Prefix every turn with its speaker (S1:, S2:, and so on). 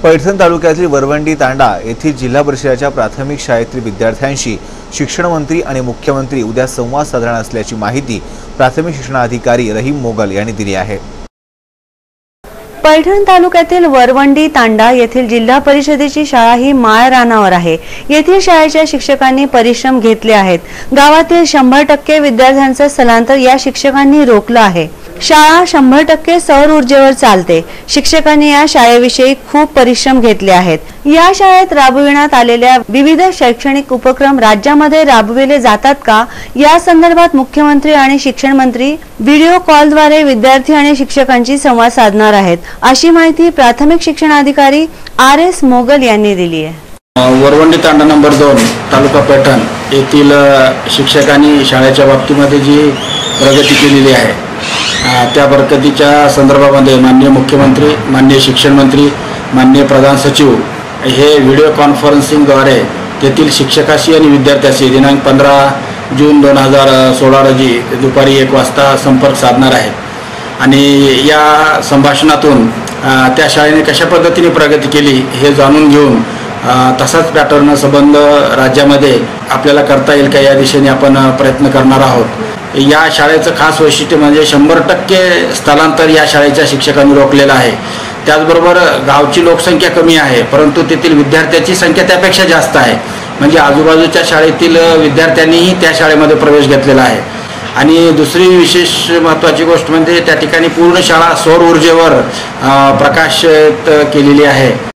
S1: पैठण तालुक्यातील वरवंडी तांडा येथील जिल्हा परिषदेच्या प्राथमिक शाळेतील विद्यार्थ्यांशी शिक्षण मंत्री आणि मुख्यमंत्री उद्या संवाद साधणार असल्याची माहिती प्राथमिक शिक्षणाधिकारी रहीम मोगल यांनी दिली आहे।
S2: पैठण तालुक्यातील वरवंडी तांडा येथील जिल्हा परिषदेची शाळा ही माळरानावर आहे। येथील शाळेच्या शिक्षकांनी परिश्रम घेतले आहेत। गावातील 100% विद्यार्थ्यांचे स्थलांतर या शिक्षकांनी रोखलं आहे। शाळा 100% सौर ऊर्जेवर चालते। शिक्षकांनी या शाळेविषयी खूप परिश्रम घेतले आहेत। या शाळेत राबविण्यात आलेल्या विविध शैक्षणिक उपक्रम राज्यामध्ये राबविले जातात का, या संदर्भात मुख्यमंत्री आणि शिक्षण मंत्री व्हिडिओ कॉलद्वारे विद्यार्थी आणि शिक्षकांशी संवाद साधणार आहेत, अशी माहिती प्राथमिक शिक्षणाधिकारी RS मोगल यांनी दिली आहे।
S3: वरवंडी तांडा नंबर 2 तालुका पैठण येथील शिक्षकांनी शाळेच्या बाबतीमध्ये जी प्रगती केलेली आहे त्या प्रगतीच्या संदर्भामध्ये माननीय मुख्यमंत्री, माननीय शिक्षण मंत्री, माननीय प्रधान सचिव हे व्हिडिओ कॉन्फरन्सिंगद्वारे तेथील शिक्षकाशी आणि विद्यार्थ्याशी दिनांक 15 जून 2016 रोजी दुपारी 1 वाजता संपर्क साधणार आहेत आणि या संभाषणातून त्या शाळेने कशा पद्धतीने प्रगती केली हे जाणून घेऊन तसाच पॅटर्न संबंध राज्यामध्ये आपल्याला करता येईल का या दिशेने आपण प्रयत्न करणार आहोत। या शाळेचं खास वैशिष्ट्य म्हणजे 100% स्थलांतर या शाळेच्या शिक्षकांनी रोखलेलं आहे। त्याचबरोबर गावची लोकसंख्या कमी आहे, परंतु तेथील विद्यार्थ्यांची संख्या त्यापेक्षा जास्त आहे। म्हणजे आजूबाजूच्या शाळेतील विद्यार्थ्यांनीही त्या शाळेमध्ये प्रवेश घेतलेला आहे। आणि दुसरी विशेष महत्त्वाची गोष्ट म्हणजे त्या ठिकाणी पूर्ण शाळा सौर ऊर्जेवर प्रकाशित केलेली आहे।